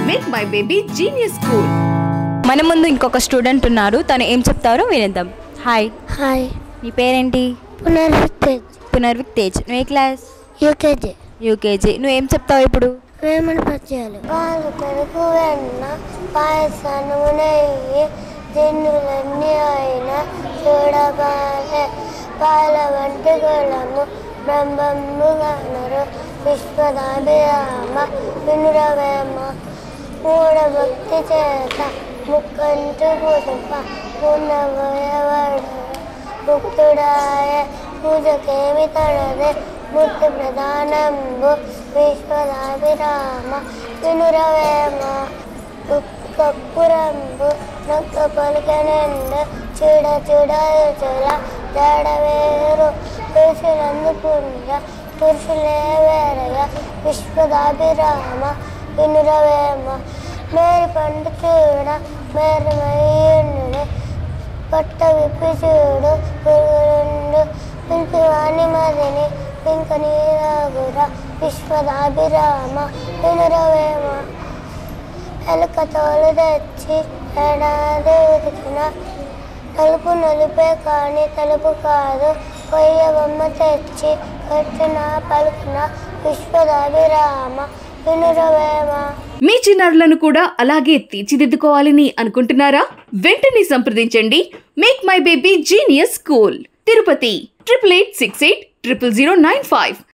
Make my baby genius school. మన ముందు ఇంకొక స్టూడెంట్ ఉన్నారు. తను ఏం చెప్తారో వినేద్దాం. హాయ్. హాయ్. నీ పేరేంటి? పునర్విక్ తేజ్. నువ్వు ఏ క్లాస్? యూకేజీ. నువ్వేం చెప్తావు ఇప్పుడు? వేమన పద్యాలు. పాలు పెరుగు వెన్న పాయసము నెయ్యి దిన్నులన్నీ అయిన చూడబాలే పాల వంటి గుణము బ్రహ్మము గనరు విశ్వదాభిరామ వినురవేమ మూఢభక్తి చేత ముక్కంటు పుష్ప పునవయవడ ముక్తుడాయ పూజకేమి తడదే ముక్తి ప్రధానంబు విశ్వదాభిరామ వినురవేమ కప్పురంబు నొక్క పలికనండు చూడ చూడచుల జడవేరు పురుషులందుకుండ పురుషులే వేరగా విశ్వదాభిరామ వినురవేమ మేరు పండు చూడ మేరు మయ్యుండు పట్ట విప్పి చూడు పురుగులుండు పిలిపి వాణి మదిని పింక నీరాగుర విశ్వదాభిరామ వినురవేమ ఎలుక తోలు తెచ్చి ఏడాది ఉతికిన నలుపు నలుపే కానీ తెలుపు కాదు కొయ్య బొమ్మ తెచ్చి కట్టిన పలుకున విశ్వదాభిరామ వినురవేమ. మీ చిన్నారులను కూడా అలాగే తీర్చిదిద్దుకోవాలని అనుకుంటున్నారా? వెంటనే సంప్రదించండి make my baby genius school, Tirupati 8886800095.